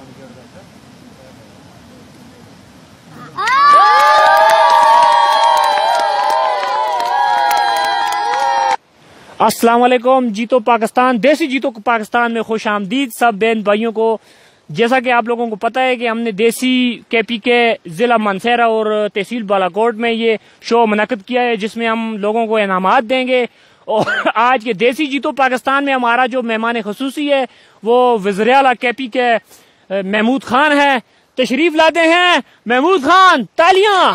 अस्सलाम वालेकुम। जीतो पाकिस्तान, देसी जीतो पाकिस्तान में खुश आमदीद सब बहन भाइयों को। जैसा कि आप लोगों को पता है कि हमने देसी केपी के जिला मानसहरा और तहसील बालाकोट में ये शो मुनक्किद किया है, जिसमें हम लोगों को इनामात देंगे। और आज के देसी जीतो पाकिस्तान में हमारा जो मेहमान खसूसी है वो वज़ीर आला केपी के महमूद खान है। तशरीफ लाते हैं महमूद खान, तालियां।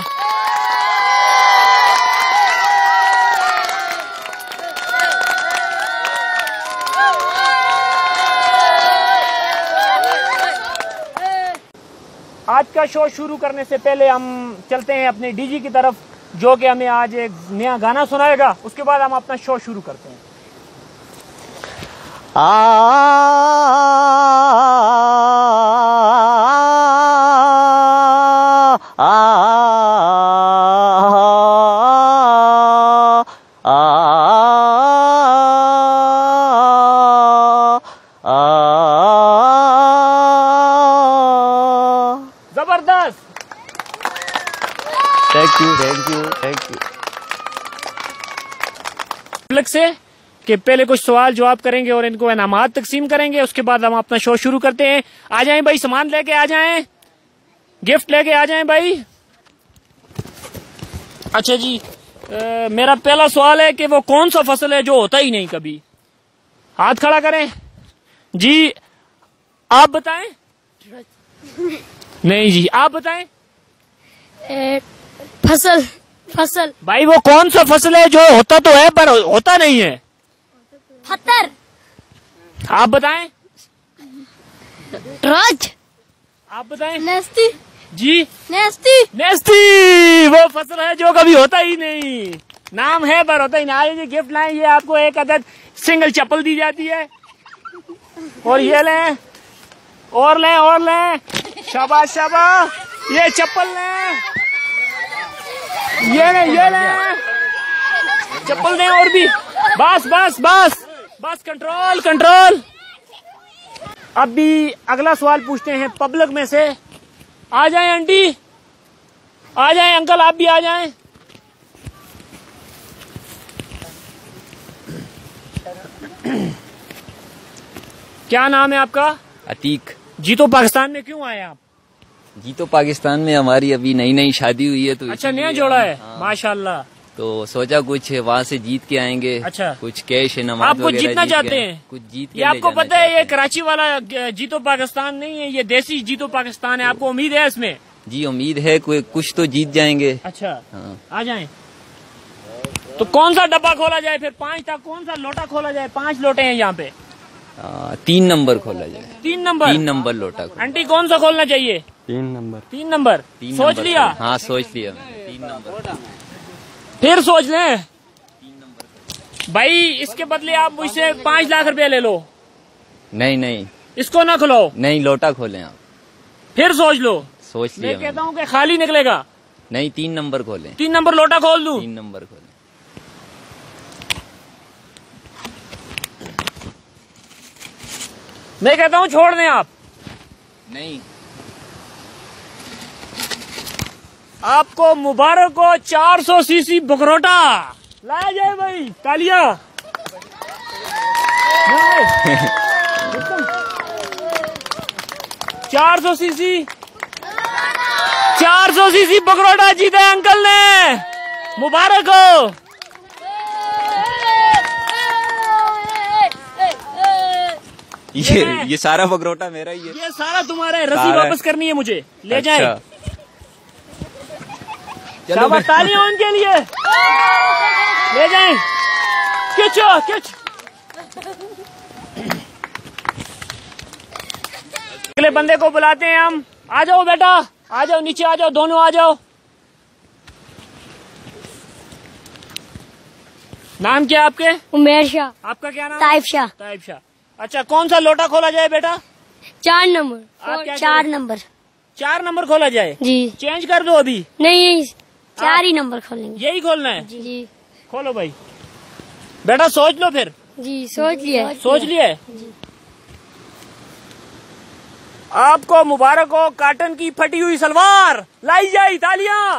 आज का शो शुरू करने से पहले हम चलते हैं अपने डीजी की तरफ, जो कि हमें आज एक नया गाना सुनाएगा। उसके बाद हम अपना शो शुरू करते हैं। जबरदस्त, thank you thank you thank you. Public से कि पहले कुछ सवाल जवाब करेंगे और इनको इनामात तकसीम करेंगे। उसके बाद हम अपना शो शुरू करते हैं। आ जाएं भाई, सामान लेके आ जाएं, गिफ्ट लेके आ जाएं भाई। अच्छा जी, मेरा पहला सवाल है कि वो कौन सा फसल है जो होता ही नहीं कभी? हाथ खड़ा करें जी, आप बताएं। नहीं जी, आप बताएं। फसल फसल भाई वो कौन सा फसल है जो होता तो है पर होता नहीं है? पत्थर। आप बताएं। राज। आप बताएं। नेस्ती जी, नेस्ती नेस्टी वो फसल है जो कभी होता ही नहीं, नाम है पर होता ही नहीं। आइए जी, गिफ्ट लाएं। ये आपको एक अदद सिंगल चप्पल दी जाती है। और ये लें, और लें, और लें। शाबाश शाबाश, ये चप्पल लें, ये लें, ये लें, चप्पल दें। और भी, बस बस बस बस, कंट्रोल कंट्रोल। अब भी अगला सवाल पूछते हैं पब्लिक में से। आ जाएं आंटी, आ जाएं अंकल, आप भी आ जाएं। क्या नाम है आपका? अतीक। जीतो पाकिस्तान में क्यों आए आप? जीतो पाकिस्तान में हमारी अभी नई नई शादी हुई है तो अच्छा, नया जोड़ा है। हाँ। माशाल्लाह। तो सोचा कुछ वहाँ से जीत के आएंगे। अच्छा, कुछ कैश इनामात आप कुछ जीतना चाहते हैं? कुछ जीत के ये आपको पता है ये कराची वाला जीतो पाकिस्तान नहीं है, ये देसी जीतो पाकिस्तान है। आपको उम्मीद है इसमें? जी उम्मीद है, कुछ तो जीत जाएंगे। अच्छा हाँ। आ जाएं। तो कौन सा डब्बा खोला जाए फिर? 5 था, कौन सा लोटा खोला जाए? 5 लोटे हैं यहाँ पे। 3 नंबर खोला जाए। 3 नंबर? 3 नंबर लोटा। आंटी कौन सा खोलना चाहिए? 3 नंबर। 3 नंबर सोच लिया? हाँ सोच लिया, 3 नंबर। फिर सोच लें भाई, इसके बदले आप मुझसे 5 लाख रुपए ले लो। नहीं नहीं, इसको ना खुलो। नहीं लोटा खोले आप। फिर सोच लो। सोच लिया मैं कहता हूँ कि खाली निकलेगा। नहीं, 3 नंबर खोले। 3 नंबर लोटा खोल दूं? 3 नंबर खोले। मैं कहता हूँ छोड़ दें आप। नहीं, आपको मुबारक हो, 400 सीसी बकरोटा लाया जाए भाई, तालियां। 400 सीसी, 400 सीसी बकरोटा जीता अंकल ने, मुबारक हो। ये सारा बकरोटा मेरा ही है। ये सारा तुम्हारा है, रसीद वापस करनी है मुझे, ले जाए। चलो तालियां उनके लिए, ले जाएं। खींचो खींच। अगले बंदे को बुलाते हैं हम। आ जाओ बेटा, आ जाओ, नीचे आ जाओ, दोनों आ जाओ। नाम क्या आपके? उमेर शाह। आपका क्या नाम? ताइब शाह। ताइब शाह। अच्छा, कौन सा लोटा खोला जाए बेटा? 4 नंबर। आप क्या 4 नंबर। 4 नंबर खोला जाए? जी। चेंज कर दो अभी। नहीं, 4 ही नंबर खोलेंगे। यही खोलना है? जी। खोलो भाई। बेटा सोच लो फिर। जी सोच लिया। सोच लिया है? आपको मुबारक हो, कॉटन की फटी हुई सलवार लाई जाए। तालियां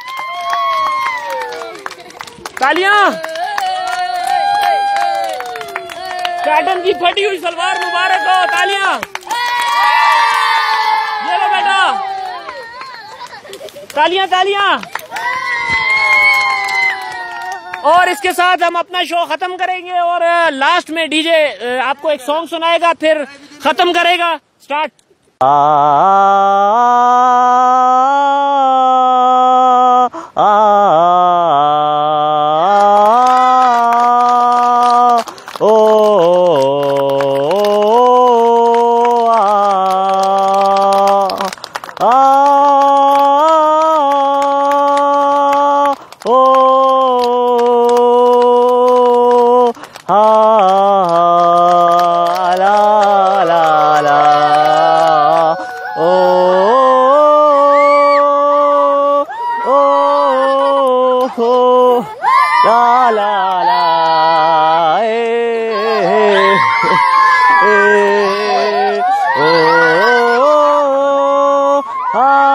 तालियां। कॉटन की फटी हुई सलवार मुबारक हो, तालियां। ये लो बेटा, तालियां तालियां। और इसके साथ हम अपना शो खत्म करेंगे और लास्ट में डीजे आपको एक सॉन्ग सुनाएगा, फिर खत्म करेगा। Start. La la la, oh, oh, oh, oh.